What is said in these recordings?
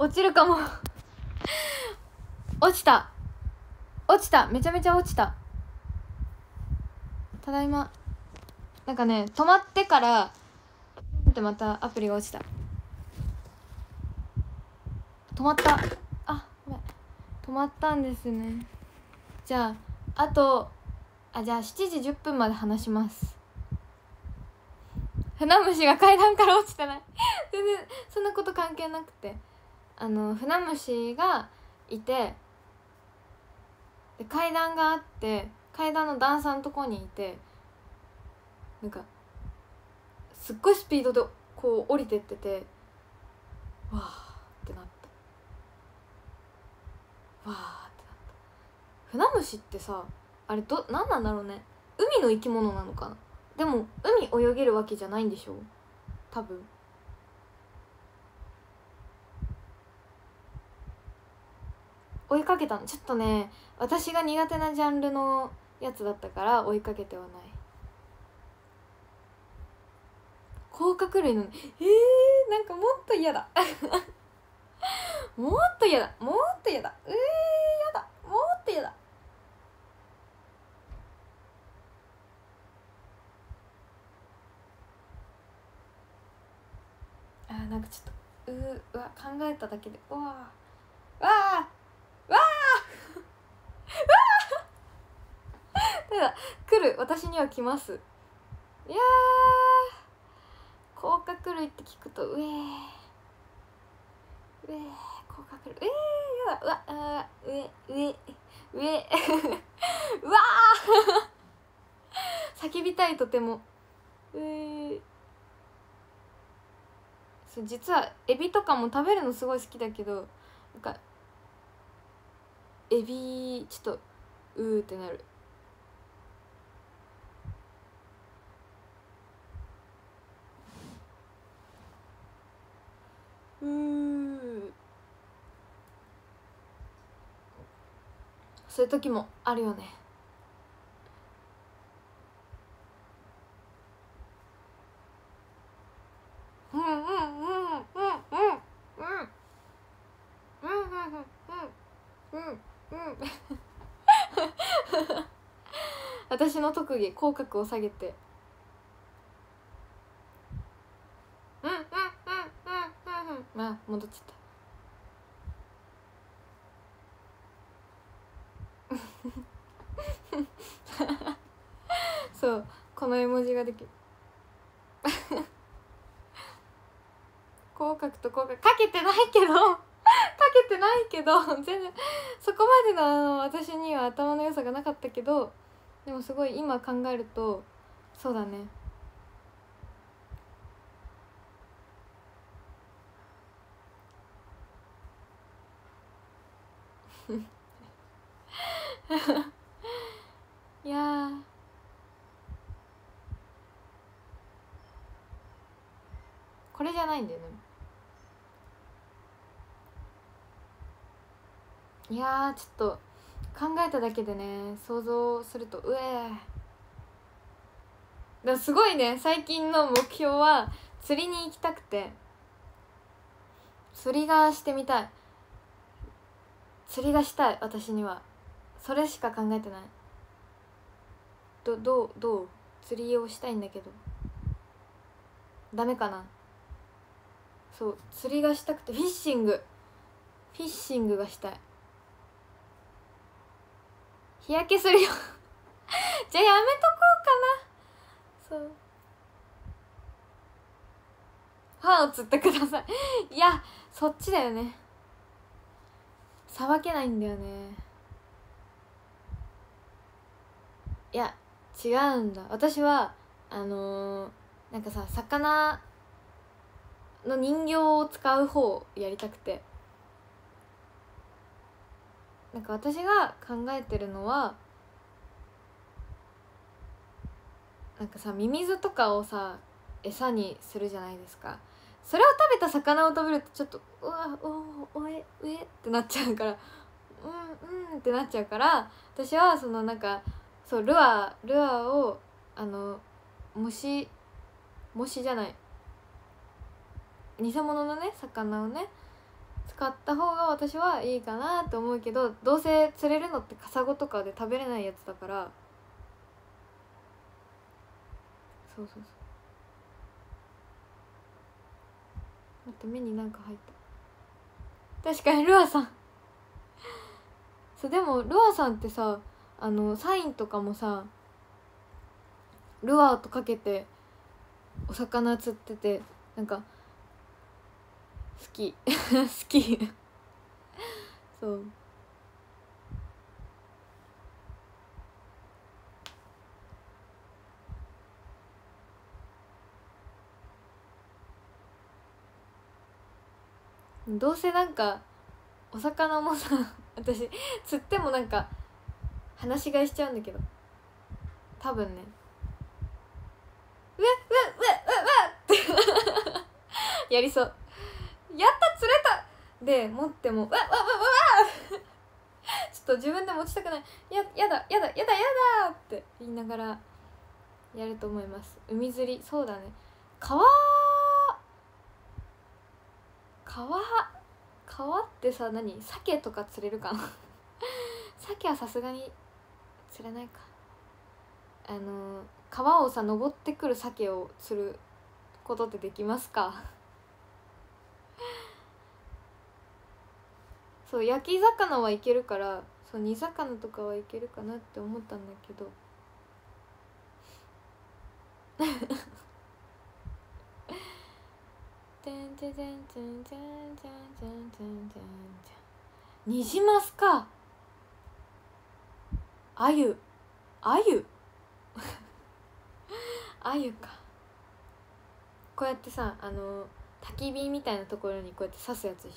落ちるかも落ちためちゃめちゃ落ちた。ただいま。なんかね、止まってからってまたアプリが落ちた。止まった。あ、ごめん、止まったんですね。じゃあじゃあ7時10分まで話します。船虫が階段から落ちてない全然そんなこと関係なくて、船虫がいて、で階段があって、階段の段差のとこにいて、なんかすっごいスピードでこう降りてってて、わーってなった。わーってなった。船虫ってさ、あれ何なんだろうね。海の生き物なのかな。でも海泳げるわけじゃないんでしょ多分。追いかけたのちょっとね、私が苦手なジャンルのやつだったから追いかけてはない。甲殻類のなんかもっと嫌だもっと嫌だやだ、もっと嫌だ。なんかちょっと考えただけでわーただ来る、私には来ます。いや甲殻類って聞くと甲殻類やだ、上うわ叫びたい、とても。そう、実はエビとかも食べるのすごい好きだけど、なんかエビちょっとってなる。そういう時もあるよね。私の特技、口角を下げて戻っちゃったそう、この絵文字ができる口角と口角かけてないけど全然そこまでの私には頭の良さがなかったけど、でもすごい今考えるとそうだねいやこれじゃないんだよね。いやちょっと考えただけでね、想像するとだすごいね。最近の目標は釣りに行きたくて、釣りがしてみたい。釣りがしたい。私にはそれしか考えてない。どう釣りをしたいんだけどダメかな。そう、釣りがしたくて、フィッシングがしたい。日焼けするよじゃあやめとこうかな。そう、歯をつってくださいいやそっちだよね。さばけないんだよね。いや違うんだ。私はなんかさ、魚の人形を使う方をやりたくて、なんか私が考えてるのは、なんかさ、ミミズとかをさ餌にするじゃないですか。それを食べた魚を食べるとちょっとってなっちゃうから、ってなっちゃうから、私はそのなんかそうルアーを虫じゃない、偽物のね魚をね使った方が私はいいかなって思うけど、どうせ釣れるのってカサゴとかで食べれないやつだから。そうそうそう。待って、目になんか入った。確かにルアさんそう、でもルアさんってさ、サインとかもさ、ルアーとかけてお魚釣ってて、なんか好き好きそう。どうせなんかお魚もさ私釣ってもなんか放し飼いしちゃうんだけど、多分ね、うわっうわっうわっうわっうわっってやりそう。やった釣れたで持ってもうわっわっわっわっちょっと自分で持ちたくない、やだやだやだやだって言いながらやると思います。海釣り、そうだね。川ってさ、何、鮭とか釣れるかな鮭はさすがに釣れないか。川をさ登ってくる鮭を釣ることってできますかそう、焼き魚はいけるから、そう煮魚とかはいけるかなって思ったんだけどニジマスか。アユアユか。こうやってさ、焚き火みたいなところにこうやって刺すやつでしょ。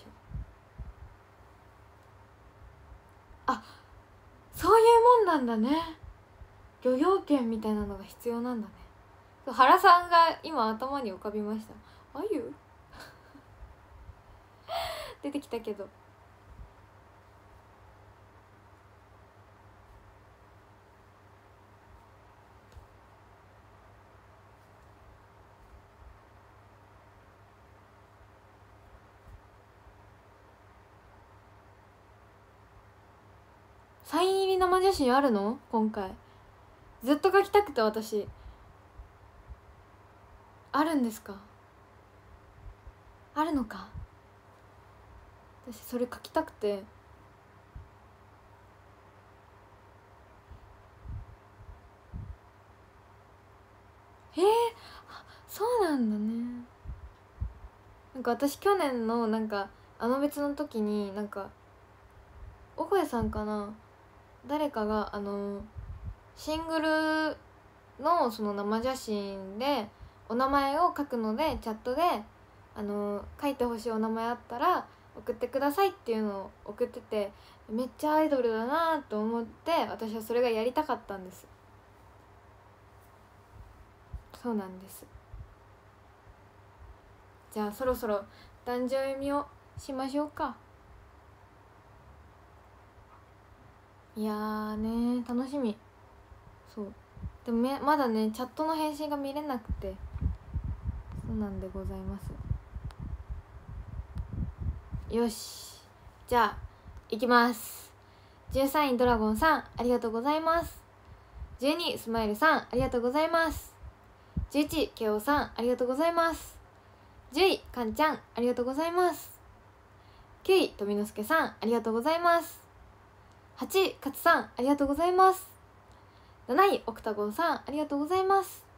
あ、そういうもんなんだね。漁業権みたいなのが必要なんだね。原さんが今頭に浮かびました。あゆ出てきたけど。サイン入り生写真あるの？今回ずっと描きたくて、私。あるんですか？あるのか。私それ描きたくて。そうなんだね。なんか私去年のなんか別の時になんかおこやさんかな、誰かがシングルのその生写真でお名前を書くので、チャットで書いてほしいお名前あったら送ってくださいっていうのを送ってて、めっちゃアイドルだなと思って、私はそれがやりたかったんです。そうなんです。じゃあそろそろ壇上読みをしましょうか。いやーね、楽しみ。そうでもまだねチャットの返信が見れなくて、そうなんでございます。よし、じゃあいきます。13位ドラゴンさん、ありがとうございます。12位スマイルさん、ありがとうございます。11位ケオさん、ありがとうございます。10位かんちゃん、ありがとうございます。9位とみのすけさん、ありがとうございます。8位かつさん、ありがとうございます。7位オクタゴンさん、ありがとうございます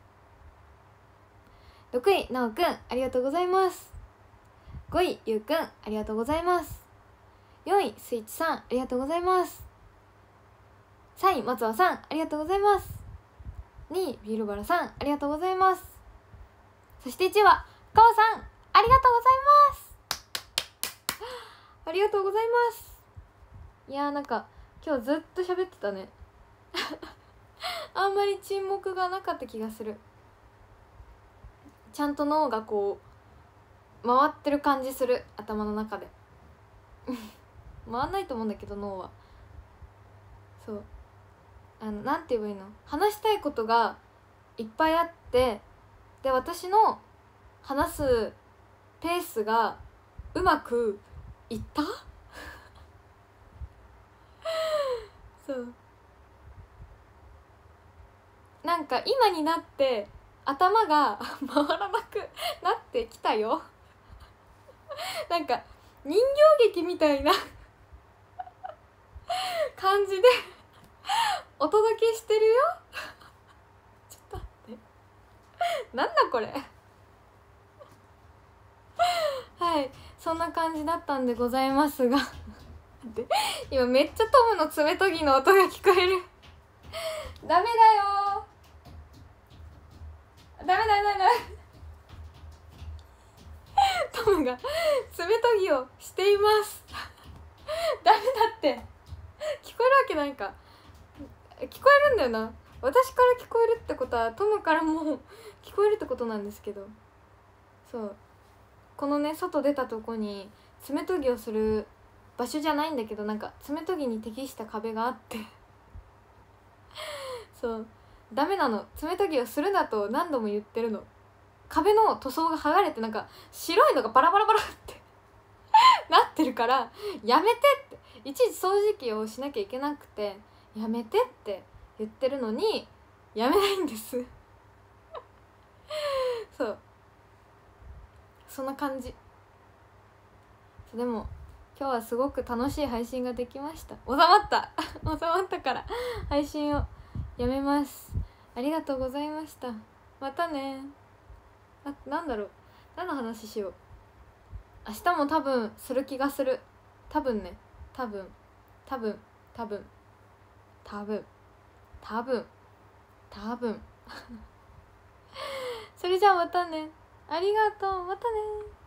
。6位なおくん、ありがとうございます。5位ゆうくん、ありがとうございます。4位スイッチさん、ありがとうございます。3位松尾さん、ありがとうございます。2位ビールバラさん、ありがとうございます。そして1位はかおさん、ありがとうございます。ありがとうございます。いやー、なんか今日ずっと喋ってたねあんまり沈黙がなかった気がする。ちゃんと脳がこう回ってる感じする、頭の中で回んないと思うんだけど、脳は。そうなんて言えばいいの、話したいことがいっぱいあって、で私の話すペースがうまく言ったそうなんか今になって頭が回らなくなってきたよなんか人形劇みたいな感じでお届けしてるよちょっと待ってなんだこれはいそんな感じだったんでございますがで今めっちゃトムの爪研ぎの音が聞こえるダメだよダメダメダメダメトムが爪研ぎをしていますダメだって聞こえるわけないか聞こえるんだよな私から聞こえるってことはトムからも聞こえるってことなんですけどそうこのね外出たとこに爪研ぎをする場所じゃないんだけどなんか爪研ぎに適した壁があってそうダメなの爪研ぎをするなと何度も言ってるの壁の塗装が剥がれてなんか白いのがバラバラバラってなってるからやめてっていちいち掃除機をしなきゃいけなくてやめてって言ってるのにやめないんですそうそんな感じでも今日はすごく楽しい配信ができました収まった収まったから配信をやめますありがとうございましたまたねなんだろう何の話しよう明日も多分する気がする多分ね多分それじゃあまたねありがとうまたね